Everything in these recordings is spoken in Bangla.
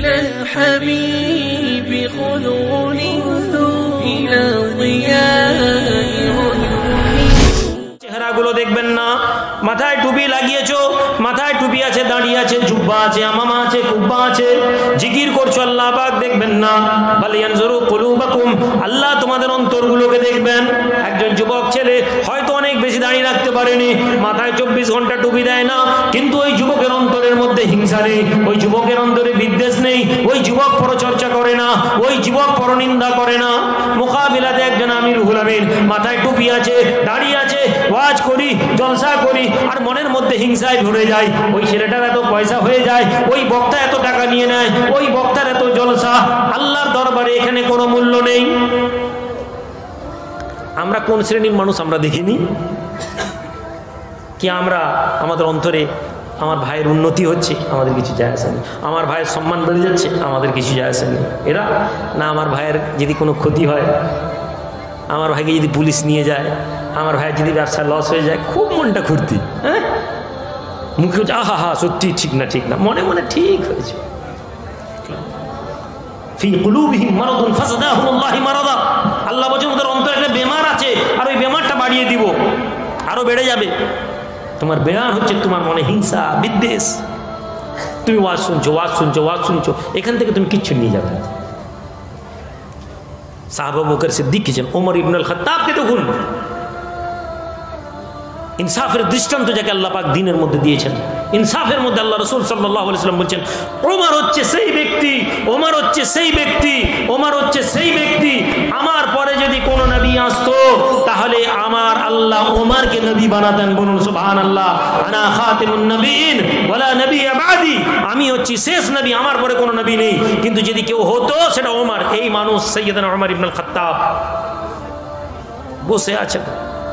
إلى الحبيب خذوني إلى ضياء عيوني চেহারাগুলো দেখবেন না, মাথায় টুপি লাগিয়েছো, মাথায় টুপি আছে, দাঁড়িয়ে আছে, জুব্বা আছে, আমামা আছে, কুব্বা আছে, জিকির করছো, আল্লাহ পাক দেখবেন না। বল ইয়ানজুরু কুলুবাকুম, আল্লাহ তোমাদের অন্তরগুলোকে দেখবেন। একজন যুবক ছেলে হয়তো অনেক বেশি দাঁড়িয়ে রাখতে পারেনি, মাথায় 24 ঘন্টা টুপি দেয় না, কিন্তু ওই যুবকের অন্তরের মধ্যে হিংসা নেই, ওই যুবকের অন্তরে বিদ্বেষ নেই, ওই যুবক পরচর্চা করে না, ওই যুবক পরনিন্দা করে না। মোকাবিলাতে একজন আমিরুল আমিন মাথায় টুপি আছে, দাঁড়িয়ে আছে, ওয়াজ করি, জলসা করি, আর মনের মধ্যে হিংসায় ভরে যায়। ওই ছেলেটার এত পয়সা হয়ে যায়, ওই বক্তা এত টাকা নিয়ে নেয়, ওই বক্তার এত জলসা, আল্লাহর দরবারে এখানে কোনো মূল্য নেই। আমরা কোন শ্রেণীর মানুষ আমরা দেখিনি কি? আমরা আমাদের অন্তরে আমার ভাইয়ের উন্নতি হচ্ছে, আমাদের কিছু যায় আসে না, আমার ভাইয়ের সম্মান বেড়ে যাচ্ছে, আমাদের কিছু যায় আসে না। এরা না, আমার ভাইয়ের যদি কোনো ক্ষতি হয়, আমার ভাইকে যদি পুলিশ নিয়ে যায়, আমার ভাইয়ের যদি ব্যবসা লস হয়ে যায়, খুব মনটা খুঁড়তি, হ্যাঁ, মুখে হচ্ছে আহা হা, সত্যি ঠিক না, ঠিক না, মনে মনে ঠিক হয়েছে। ফি কুলুবিহিম মারাদুন ফাযাদাহুমুল্লাহু মারাদা, আল্লাহ বলেন ওদের অন্তরে একটা বেমার আছে, আর ওই বেমারটা বাড়িয়ে দিব, আরো বেড়ে যাবে। তোমার বেমার হচ্ছে তোমার মনে হিংসা, বিদ্বেষ। তুমি ওয়াজ শুনছো, ওয়াজ শুনছো, ওয়াজ শুনছো, এখান থেকে তুমি কিচ্ছু নিয়ে যাবে না। সাহাবা বকর সিদ্দিক কি, ওমর ইবনুল খাত্তাবকে দেখুন, ইনসাফের দৃষ্টান্ত যাকে আল্লাহ পাক দ্বীনের মধ্যে দিয়েছেন, ইনসাফের মধ্যে আল্লাহ রাসূল সাল্লাল্লাহু আলাইহি ওয়াসাল্লাম বলেন, ওমর হচ্ছে সেই ব্যক্তি, ওমর হচ্ছে সেই ব্যক্তি, ওমর হচ্ছে সেই ব্যক্তি, আমার পরে যদি কোনো নবী আসতো তাহলে আমার আল্লাহ ওমরকে নবী বানাতেন। বলুন সুবহানাল্লাহ। আনা খাতিমুন নবিয়্যিন ওয়ালা নবিয়্য বাদি, আমি হচ্ছি শেষ নবী, আমার পরে কোনো নবী নেই, কিন্তু যদি কেউ হতো সেটা ওমর। এই মানুষ সাইয়্যিদনা ওমর ইবনুল খাত্তাব বসে আছেন।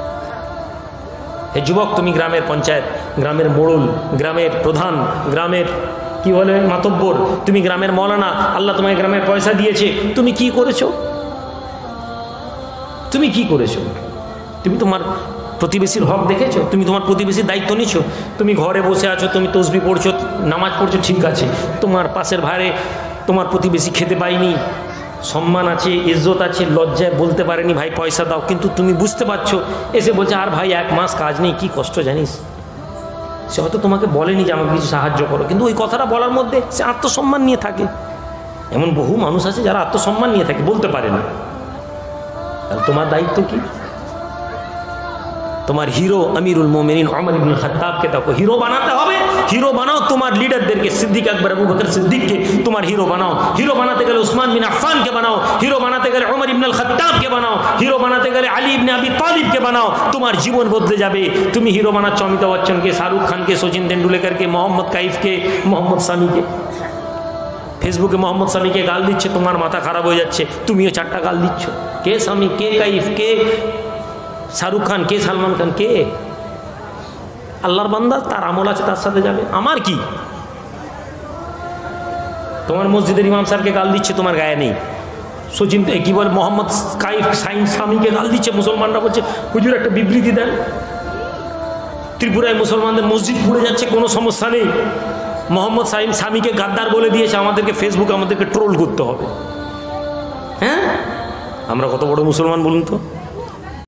হে যুবক, তুমি গ্রামের পঞ্চায়েত, গ্রামের মোড়ল, গ্রামের প্রধান, গ্রামের কি বলে মাতব্বর, তুমি গ্রামের মৌলানা, আল্লাহ তোমায় গ্রামের পয়সা দিয়েছে, তুমি কি করেছো? তুমি কি করেছো? তুমি তোমার প্রতিবেশীর হক দেখেছো? তুমি তোমার প্রতিবেশীর দায়িত্ব নিছো? তুমি ঘরে বসে আছো, তুমি তসবিহ পড়ছো, নামাজ পড়ছো, ঠিক আছে, তোমার পাশের ভাইরে তোমার প্রতিবেশী খেতে পায়নি, সম্মান আছে, ইজ্জত আছে, লজ্জায় বলতে পারেনি ভাই পয়সা দাও, কিন্তু তুমি বুঝতে পারছো, এসে বলছে আর ভাই 1 মাস কাজ নেই, কি কষ্ট জানিস। সে হয়তো তোমাকে বলেনি যে আমাকে কিছু সাহায্য করো, কিন্তু ওই কথাটা বলার মধ্যে সে আত্মসম্মান নিয়ে থাকে। এমন বহু মানুষ আছে যারা আত্মসম্মান নিয়ে থাকে, বলতে পারে না। তাহলে তোমার দায়িত্ব কি? তোমার হিরো আমিরুল মুমিনিন ওমর ইবনুল খাত্তাবকে দেখো, হিরো বানাতে হবে, হিরো বানাও তোমার লিডারদেরকে, সিদ্দিক আকবর, আবু বকর সিদ্দিককে তোমার হিরো বানাও। হিরো বানাতে গেলে উসমান বিন আফফানকে বানাও, হিরো বানাতে গেলে ওমর ইবনুল খাত্তাবকে বানাও, হিরো বানাতে গেলে আলী ইবনে আবি তালিবকে বানাও, তোমার জীবন বদলে যাবে। তুমি হিরো বানাচ্ছ অমিতাভ বচ্চনকে, শাহরুখ খানকে, সচিন তেন্ডুলকরকে, মোহাম্মদ কাইফকে, মোহাম্মদ সামিকে। ফেসবুকে মোহাম্মদ সামিকে গাল দিচ্ছে, তোমার মাথা খারাপ হয়ে যাচ্ছে, তুমিও 4টা গাল দিচ্ছ। কে সামি, কে কাইফ, কে শাহরুখ খান, কে সালমান খান, কে? আল্লাহর বান্দা, তার আমল আছে, তার সাথে যাবে। আমার কি? তোমার মসজিদের ইমাম সাহেবকে গাল দিচ্ছে, তোমার গায়ে নেই। সচিন কি বলে, মোহাম্মদ কাইফ সামিকে গাল দিচ্ছে, মুসলমানরা বলছে হুজুর একটা বিবৃতি দেন। ত্রিপুরায় মুসলমানদের মসজিদ পুড়ে যাচ্ছে, কোনো সমস্যা নেই, মোহাম্মদ সামিকে গাদ্দার বলে দিয়েছে, আমাদেরকে ফেসবুকে আমাদেরকে ট্রোল করতে হবে। হ্যাঁ, আমরা কত বড় মুসলমান বলুন তো?